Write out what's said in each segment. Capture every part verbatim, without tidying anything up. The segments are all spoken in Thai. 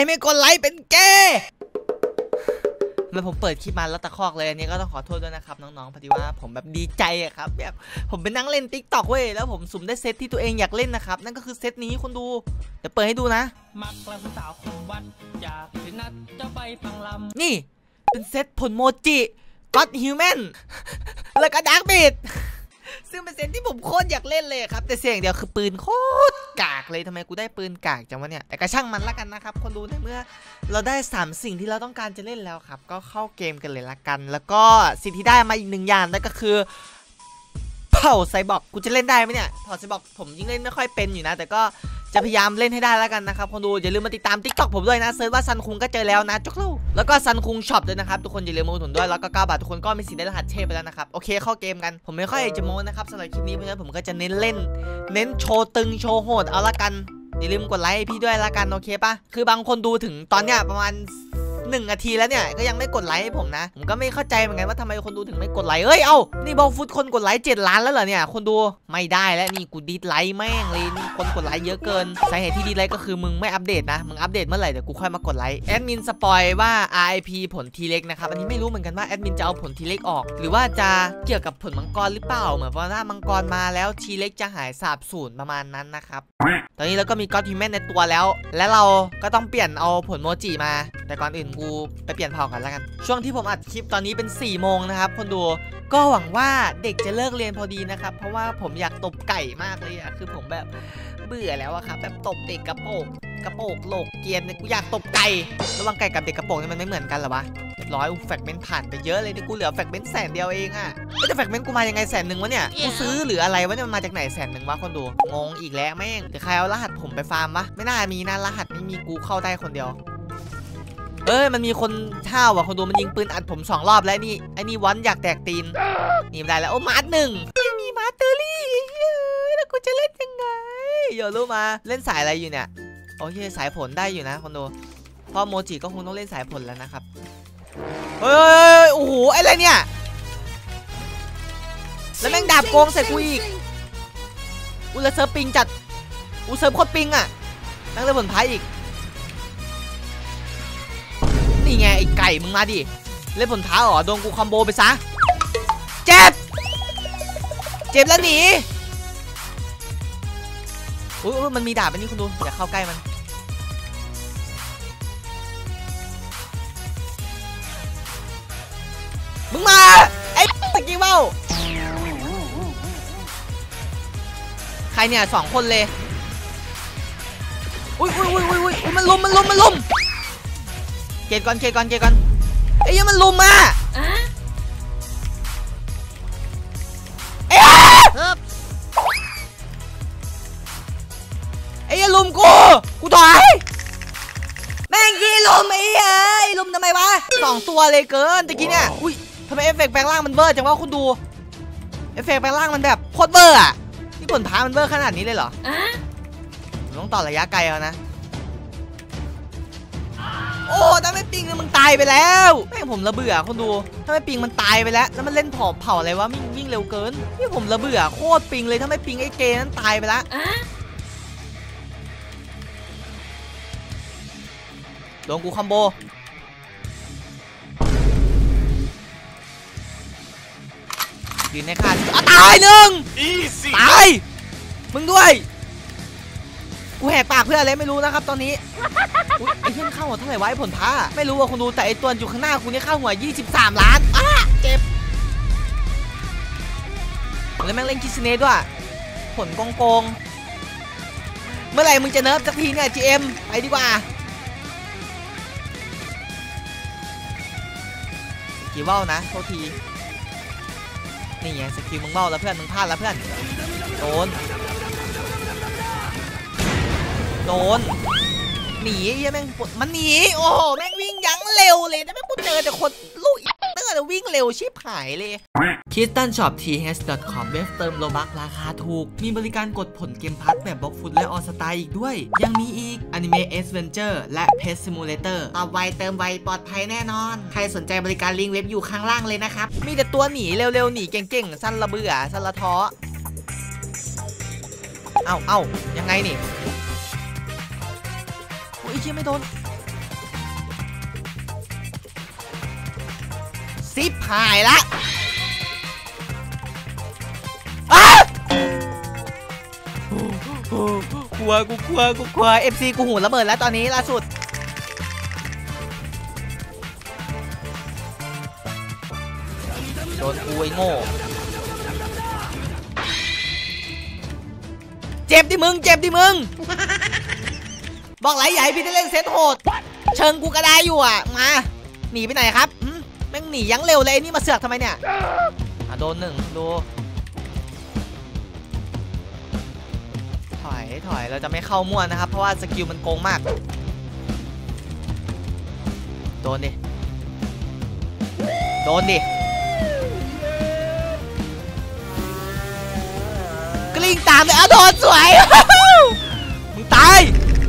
ไม่กดไลค์เป็นเกย์แล้วผมเปิดคลิปมาแล้วตะคอกเลยอันนี้ก็ต้องขอโทษด้วยนะครับน้องๆพอดีว่าผมแบบดีใจอะครับแบบผมไปนั่งเล่น ติ๊กต็อก เว้ยแล้วผมสุ่มได้เซตที่ตัวเองอยากเล่นนะครับนั่นก็คือเซตนี้คุณดูเดี๋ยวเปิดให้ดูนะมักกระสาวคนวัดจากที่นัดจะไปฟังลำนี่เป็นเซตผลโมจิก็อดฮิวแมนแล้วก็ดาร์กบีดซึ่งเป็นเซตที่ผมโคตรอยากเล่นเลยครับแต่เสียงเดียวคือปืนโคตรกากเลยทำไมกูได้ปืนกากจังวะเนี่ยแต่ก็ช่างมันละกันนะครับคนดูในเมื่อเราได้สามสิ่งที่เราต้องการจะเล่นแล้วครับก็เข้าเกมกันเลยละกันแล้วก็สิ่งที่ได้มาอีกหนึ่งอย่างนั่นก็คือเผ่าไซบอร์กกูจะเล่นได้ไหมเนี่ยเผ่าไซบอร์กผมยิ่งเล่นไม่ค่อยเป็นอยู่นะแต่ก็จะพยายามเล่นให้ได้แล้วกันนะครับคนดูอย่าลืมมาติดตาม ติ๊กต็อก ผมด้วยนะเซิร์ชว่าซันคุงก็เจอแล้วนะจ๊กลูแล้วก็ซันคุงช็อปด้วยนะครับทุกคนอย่าลืมมาอุดหนุนด้วยแล้วก็เก้าบาททุกคนก็มีสิทธิ์ได้รหัสเทพไปแล้วนะครับโอเคเข้าเกมกันผมไม่ค่อยจะโม้นะครับสำหรับคลิปนี้เพราะฉะนั้นผมก็จะเน้นเล่นเน้นโชว์ตึงโชว์โหดเอาละกันอย่าลืมกดไลค์ให้พี่ด้วยละกันโอเคปะคือบางคนดูถึงตอนเนี้ยประมาณหนึ่งนาทีแล้วเนี่ยก็ยังไม่กดไลค์ให้ผมนะผมก็ไม่เข้าใจเหมือนกันว่าทำไมคนดูถึงไม่กดไลค์เอ้ยเอ้านี่บอลฟุตคนกดไลค์เจ็ดล้านแล้วเหรอเนี่ยคนดูไม่ได้แล้วนี่กูดีดไลค์แม่งเลยนี่คนกดไลค์เยอะเกินสาเหตุที่ดีดไลค์ก็คือมึงไม่อัปเดตนะมึงอัปเดตเมื่อไหร่เดี๋ยวกูค่อยมากดไลค์แอดมินสปอยว่า อาร์ ไอ พี ผลทีเล็กนะครับอันนี้ไม่รู้เหมือนกันว่าแอดมินจะเอาผลทีเล็กออกหรือว่าจะเกี่ยวกับผลมังกรหรือเปล่าเหมือนว่าถ้ามังกรมาแล้วทีเล็กจะหายสาบสูญประมาณนั้นนะครับตอนนี้เราก็มีก็อดฮิวแมนในตัวแล้วและเราก็ต้องเปลี่ยนเอาผลโมจิมาแต่ก่อนอื่นกูไปเปลี่ยนเผ่ากันแล้วกันช่วงที่ผมอัดคลิปตอนนี้เป็นสี่โมงนะครับคนดูก็หวังว่าเด็กจะเลิกเรียนพอดีนะครับเพราะว่าผมอยากตบไก่มากเลยอะคือผมแบบเบื่อแล้วอะครับแบบตบเด็กกระโปงกระโปงโหลกเกียร์เนี่ยกูอยากตบไก่ระหว่างไก่กับเด็กกระโปงนี่มันไม่เหมือนกันหรอวะเรียบร้อยแฟกเมนต์ผ่านไปเยอะเลยนี่กูเหลือแฟกเมนต์แสนเดียวเองอะแต่แฟกเมนต์กูมายังไงแสนหนึ่งวะเนี่ยกูซื้อหรืออะไรวะเนี่ยมันมาจากไหนแสนหนึ่งวะคนดูงงอีกแล้วแม่งเดี๋ยวใครเอารหัสผมไปฟาร์มวะไม่น่ามีนะรหัสไม่มีกูเข้าได้คนเดียวเอ้ยมันมีคนท่าว่ะคนดูมันยิงปืนอัดผมสองรอบแล้วนี่ไอ้นี่วันอยากแตกตีนหนีไม่ได้แล้วโอ้มาร์ทหนึ่งไม่มีมาร์เตอรี่แล้วกูจะเล่นยังไงเดี๋ยวรู้มาเล่นสายอะไรอยู่เนี่ยโอเคสายผลได้อยู่นะคนดูเพราะโมจิก็คงต้องเล่นสายผลแล้วนะครับเฮ้ยโอ้โหอะไรเนี่ยแล้วแม่งดาบโกงใส่กูอีกอุลเซิร์ฟปิงจัดอุเซิร์ฟโคตรปิงอ่ะนั่งเล่นผลพายอีกนี่ไงไอ้ไก่มึงมาดิเล่นผลท้าเหรอโดนกูคอมโบไปซะเจ็บเจ็บแล้วหนีอุ้ยมันมีดาบอันนี้คุณดูอย่าเข้าใกล้มันมึงมาไอ้ตะกี้เบ้าใครเนี่ยสองคนเลยอุ้ยอุ้ยอุ้ยอุ้ยอุ้ยมันลุมมันลุมมันลุมเกตก่อนเกตก่อนเกตก่อนไอ้ยังมันลุมมาเอ๊ะไอ้ยังลุมกูกูถอยแม่งกี้ลุมไอ้เอ้ยลุมทำไมวะสองตัวเลยเกินตะกี้เนี่ยอุ้ยทำไมเอฟเฟกต์แปลงร่างมันเบอร์จังวะคุณดูเอฟเฟกต์แปลงร่างมันแบบโคตรเบอร์อะนี่ผลท้ามันเบอร์ขนาดนี้เลยเหรอผมต้องต่อระยะไกลแล้วนะโอ้ถ้าไม่ปิงมึงตายไปแล้วแม่งผมระเบื่อคนดูถ้าไม่ปิงมันตายไปแล้วแล้วมันเล่นผอมเผาอะไรวะวิ่งวิ่งเร็วเกินนี่ผมระเบื่อโคตรปิงเลยถ้าไม่ปิงไอ้เกย์นั้นตายไปแล้วโดนกูคอมโบยืนในค่าตายหนึ่งตายมึงด้วยกูแหกปากเพื่ออะไรไม่รู้นะครับตอนนี้ไอ้เหี้ยเข้าหัวเท่าไหร่วะไอ้ผลท้าไม่รู้ว่าคุณดูแต่ไอ้ตัวอยู่ข้างหน้าคุณนี่เข้าหัวยี่สิบสามล้านอ้าเจ็บแล้วแม่งเล่นคิสเนด้วยผลโกงโกงเมื่อไหร่มึงจะเนิร์ฟสักทีเนี่ย จี เอ็ม ไปดีกว่ากี่ว่าวนะโทษทีนี่ไงสกิลมึงเบ้าแล้วเพื่อนมึงพลาดแล้วเพื่อนโดนโดนหนีแม่งมันหนีโอ้โหแม่งวิ่งยั้งเร็วเลยแต่แม่งกูเจอแต่คนลูกเตอร์แต่วิ่งเร็วชิบหายเลย คิสตันช็อป ที เอช ดอท คอม เว็บเติมโลบัคราคาถูกมีบริการกดผลเกมพัทแบบบล็อกฟุตและออสตาอีกด้วยยังมีอีก Anime Adventure และ Pet Simulator ตอบไวเติมไวปลอดภัยแน่นอนใครสนใจบริการลิงก์เว็บอยู่ข้างล่างเลยนะครับมีแต่ตัวหนีเร็วๆหนีเก่งๆสั้นระเบื่อสั้นละท้อเอ้าเอ้ายังไงนี่อุ้ยเชี่ยไม่โดนซิปหายละกลัวกูกลัวกูกลัวเอฟซีกูหูระเบิดแล้วตอนนี้ล่าสุดโดนกูไอ้โง่เจ็บดิมึงเจ็บดิมึงบอกไรใหญ่พี่ได้เล่นเซตโหดเชิงกูกระไดอยู่อ่ะมาหนีไปไหนครับแม่งหนียังเร็วเลยนี่มาเสือกทำไมเนี่ยโดนหนึ่งดูถอยถอยเราจะไม่เข้ามั่วนะครับเพราะว่าสกิลมันโกงมากโดนดิโดนดิกลิ้งตามเลยอ่ะโดนสวยมึงตาย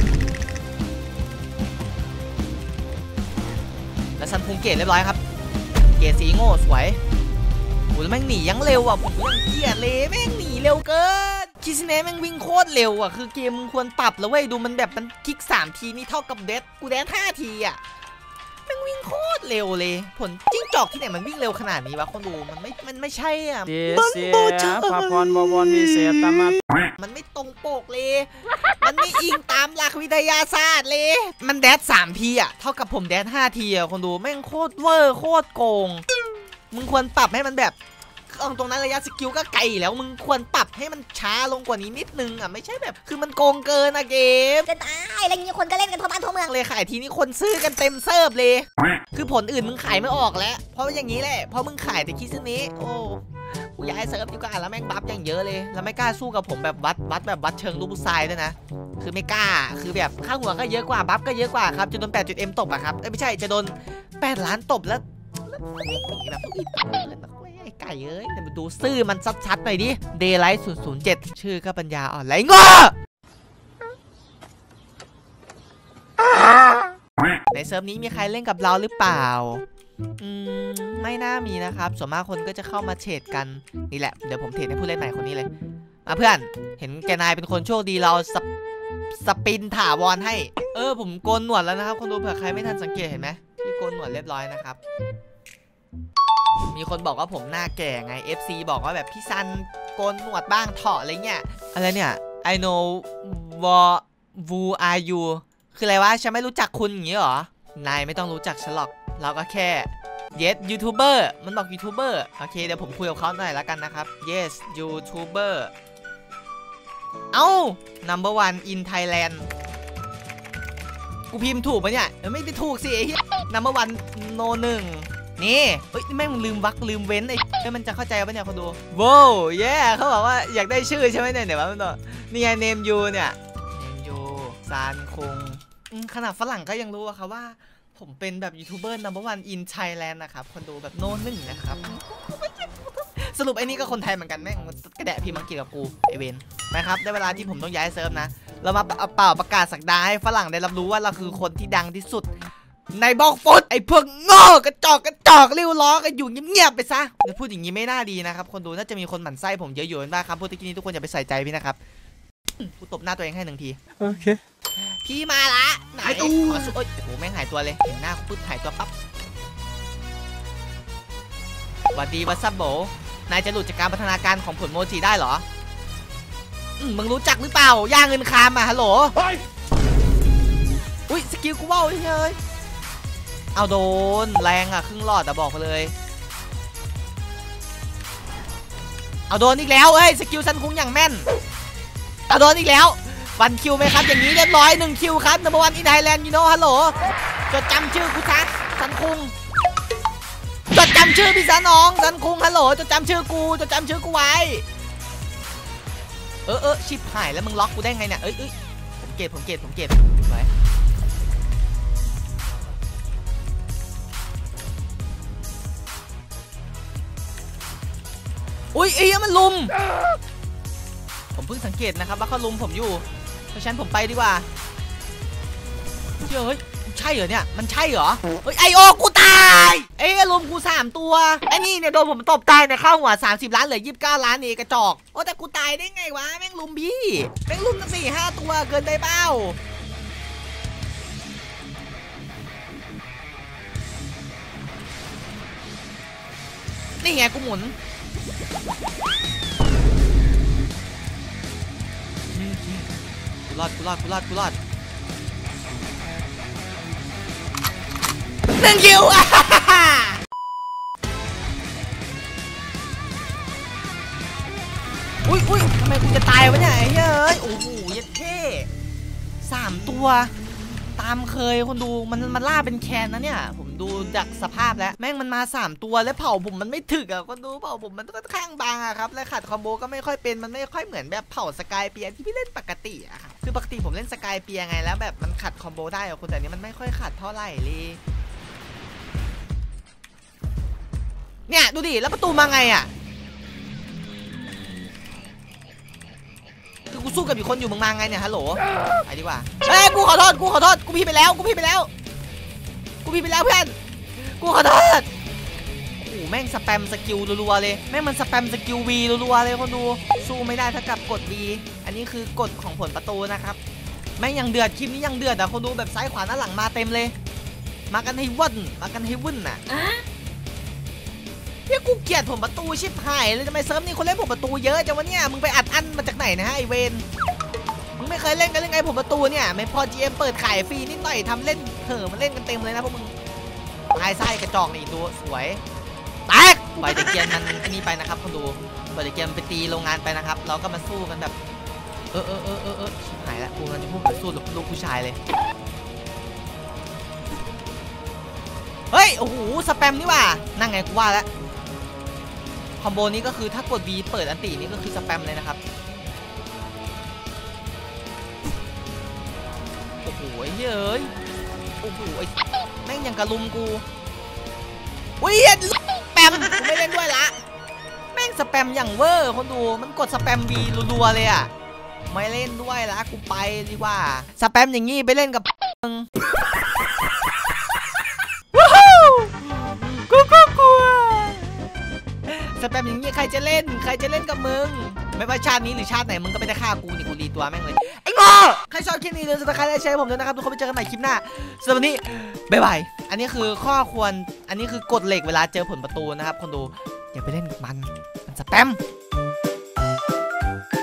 แล้วซันพุงเกตเรียบร้อยครับเกตสีโง่สวยโอ้ยแม่งหนียังเร็วอ่ะผมยังเกลียดเลยแม่งหนีเร็วเกินคิสเน่แม่งวิ่งโคตรเร็วอ่ะคือเกมมึงควรปรับแล้วเว้ยดูมันแบบมันคลิกสามทีนี่เท่ากับเดดกูเดดห้าทีอ่ะแม่งวิ่งโคตรเร็วเลยผลจิ้งจอกที่ไหนมันวิ่งเร็วขนาดนี้วะคนดูมันไม่มันไม่ใช่อ่ะมันโบเชอร์พาพรบวรวิเศษตามามันไม่ตรงปกเลยมันไม่อิงตามหลักวิทยาศาสตร์เลยมันแดดสามทีอ่ะเท่ากับผมแดดห้าทีอ่ะคนดูแม่งโคตรเวอร์โคตรโกงมึงควรปรับให้มันแบบตรงนั้นระยะสกิลก็ไกลแล้วมึงควรปรับให้มันช้าลงกว่านี้นิดนึงอ่ะไม่ใช่แบบคือมันโกงเกินอะเกมจะตายอะไรเงี้ยคนก็เล่นกันทั่วบ้านทั่วเมืองเลยขายทีนี้คนซื้อกันเต็มเซิร์ฟเลยคือผลอื่นมึงขายไม่ออกแล้วเพราะอย่างนี้แหละเพราะมึงขายแต่คิดซะนี้โอ้กูย้ายเซิร์ฟดีกว่าแล้วแม่งบัฟอย่างเยอะเลยแล้วไม่กล้าสู้กับผมแบบวัดวัดแบบวัดเชิงลูกผู้ชายด้วยนะคือไม่กล้าคือแบบค่าหัวก็เยอะกว่าบัฟก็เยอะกว่าครับจะโดน แปดจุดเอ็ม ตบอะครับไม่ใช่จะโดนแปดล้านตบแล้วแบบไอ้ไก่เอ้ยแต่มาดูซื่อมันชัดๆหน่อยดิ Daylight ศูนย์ศูนย์เจ็ดชื่อก็ปัญญาอ่อนไรง้อในเซิร์ฟนี้มีใครเล่นกับเราหรือเปล่าอืมไม่น่ามีนะครับส่วนมากคนก็จะเข้ามาเทรดกันนี่แหละเดี๋ยวผมเทรดให้ผู้เล่นใหม่คนนี้เลยมาเพื่อนเห็นแกนายเป็นคนโชคดีเราสสปินถาวรให้เออผมโกนหนวดแล้วนะครับคนดูเผื่อใครไม่ทันสังเกตเห็นไหมพี่โกนหนวดเรียบร้อยนะครับมีคนบอกว่าผมหน้าแก่ไง เอฟ ซี บอกว่าแบบพี่ซันโกนหนวดบ้างเถาะอะไรเงี้ยอะไรเนี่ย I know what who are you คืออะไรวะฉันไม่รู้จักคุณอย่างงี้เหรอนายไม่ต้องรู้จักฉันหรอกเราก็แค่ yes YouTuber มันบอก YouTuber โอเคเดี๋ยวผมคุยกับเขาหน่อยแล้วกันนะครับ yes YouTuber เอ้า number one in Thailand กูพิมพ์ถูกปะเนี่ยไม่ได้ถูกสิไอ้ number one no หนึ่งนี่เฮ้ยแม่งลืมวักลืมเว้นไอ้เฮ้ยมันจะเข้าใจปะเนี่ยเขาดูว้าวแย่เขาบอกว่าอยากได้ชื่อใช่ไหมเนี่ยเดี๋ยวมันบอกนี่ไงเนมยูเนี่ยเนมยูซานคงขนาดฝรั่งก็ยังรู้อะครับว่าผมเป็นแบบยูทูบเบอร์ number one in Thailand นะครับคนดูแบบโน้นหนึ่งนะครับสรุปไอ้นี่ก็คนไทยเหมือนกันแม่งกระแดะพี่มังกี้กับกูไอเวนนะครับได้เวลาที่ผมต้องย้ายเซิร์ฟนะเรามาเป่าประกาศสักดาให้ฝรั่งได้รับรู้ว่าเราคือคนที่ดังที่สุดในบล็อกฟุตไอ้พวกโง่กระจอกกระจอกริ้วล้อกันอยู่เงียบๆไปซะจะพูดอย่างนี้ไม่น่าดีนะครับคนดูน่าจะมีคนหมั่นไส้ผมเยอะอยู่บ้างครับพูดที่นี้ทุกคนอย่าไปใส่ใจพี่นะครับกูตบหน้าตัวเองให้หนึ่งทีโอเคพี่มาละไหนขอสู้โอ้ยโหแม่งหายตัวเลยเห็นหน้าปุ๊บหายตัวปั๊บสวัสดีวัสโบนายจะหลุดจากการพัฒนาการของผลโมจิได้เหรอมึงรู้จักหรือเปล่าย่าเงินคามอ่ะฮัลโหลอุ้ยสกิลกูเบ้าเฮ้ยเอาโดนแรงอ่ะครึ่งหลอดอะบอกไปเลยเอาโดนอีกแล้วเอ้ยสกิลซันคุงอย่างแม่นเอาโดนอีกแล้ววันคิวไหมครับอย่างนี้เรียบร้อยหนึ่งคิวครับนัมเบอร์วันอินไทยแลนด์ยูโน่ฮัลโหลจดจำชื่อกูซะซันคุงจดจำชื่อพี่ซะน้องซันคุงฮัลโหลจดจำชื่อกูจดจำชื่อกูไว้เออเออชิบหายแล้วมึงล็อกกูได้ไงเนี่ยเอ้ยเอ้ยผมเกตผมเกตผมเกตไว้อุ้ยไอ้ยมันลุมผมเพิ่งสังเกตนะครับว่าเขาลุมผมอยู่เพราะฉะนั้นผมไปดีกว่าเชื่อเฮ้ยใช่เหรอเนี่ยมันใช่เหรอเฮ้ยไอโอกูตายเอ้ยลุมกูสามตัวไอ้นี่เนี่ยโดนผมตบตายในข้าวหัวสามสิบล้านเหลือยี่สิบเก้าล้านนี่กระจอกโอ้แต่กูตายได้ไงวะแม่งลุมพี่แม่งลุมตั้งสี่ห้าตัวเกินไปเปล่านี่ไงกูหมุนกูรอดกูรอดกูรอดกูรอดหนึ่งคิวอุ้ยอุ้ยทำไมกูจะตายวะเนี่ยไอ้เฮ้ยโอ้โหยัดเท่สามตัวตามเคยคนดูมันมันล่าเป็นแคนนะเนี่ยผมดูจากสภาพแล้วแม่งมันมาสามตัวแล้วเผ่าผมมันไม่ถึกอ่ะคนดูเผ่าผมมันก็ข้างบางอะครับและขัดคอมโบก็ไม่ค่อยเป็นมันไม่ค่อยเหมือนแบบเผ่าสกายเปียที่พี่เล่นปกติอะครับคือปกติผมเล่นสกายเปียไงแล้วแบบมันขัดคอมโบได้อะคนแต่นี้มันไม่ค่อยขัดเท่าไหร่เลยเนี่ยดูดิแล้วประตูมาไงอะคือกูสู้กับอีกคนอยู่มึงมาไงเนี่ยฮัลโหลไปดีกว่าเฮ้ยกูขอโทษกูขอโทษกูพี่ไปแล้วกูพี่ไปแล้วกูพี่ไปแล้วเพื่อนกูขอโทษโอ้โหแม่งสแปมสกิลรัวๆเลยแม่งมันสแปมสกิลวีรัวๆเลยคนดูสู้ไม่ได้ถ้ากับกด V อันนี้คือกฎของผลประตูนะครับแม่งยังเดือดคลิปนี้ยังเดือดอ่ะคนดูแบบซ้ายขวาหน้าหลังมาเต็มเลยมากันให้วุ่นมากันให้วุ่นน่ะเฮียกูเกลียดผมประตูชิบหายเลยทำไมเซิร์ฟนี่คนเล่นผมประตูเยอะจังวะเนี่ยมึงไปอัดอั้นมาจากไหนนะฮะไอเวนมึงไม่เคยเล่นกันยังไงผมประตูเนี่ยไม่พอ จี เอ็ม เปิดขายฟรีนิดหน่อยทำเล่นเถอะมันเล่นกันเต็มเลยนะพวกมึงตายไส้กระจอกนี่ตัวสวยแตกปล่อยตะเกียนมันอันนี้ไปนะครับคนดูปล่อยตะเกียนไปตีโรงงานไปนะครับเราก็มาสู้กันแบบเออเออเออเออเออชิบหายละกูมันจะพูดแบบสู้ลูกผู้ชายเลยเฮ้ยโอ้โหสแปมนี่ว่านั่งไงกูว่าแล้วคอมโบนี้ก็คือถ้ากด V เปิดอันตีนี่ก็คือสแปมเลยนะครับโอ้โหเฮ้ยโอ้โหแม่งยังกระลุมกูวิ่งสแปมกูไม่เล่นด้วยละแม่งสแปมอย่างเวอร์คนดูมันกดสแปม V รัวๆเลยอ่ะไม่เล่นด้วยละกูไปดีกว่าสแปมอย่างงี้ไปเล่นกับมึงกูก็กลัวสแปมอย่างนี้ใครจะเล่นใครจะเล่นกับมึงไม่ว่าชาตินี้หรือชาติไหนมึงก็ไม่ได้ฆ่ากูนี่กูรีตัวแม่งเลยไอ้งอใครชอบคลิปนี้เลยสไครต์และแชร์ผมด้วยนะครับทุกคนไปเจอกันใหม่คลิปหน้าสำหรับวันนี้บ๊ายบายอันนี้คือข้อควรอันนี้คือกฎเหล็กเวลาเจอผลประตูนะครับคนดูอย่าไปเล่นกับมันมันสแปม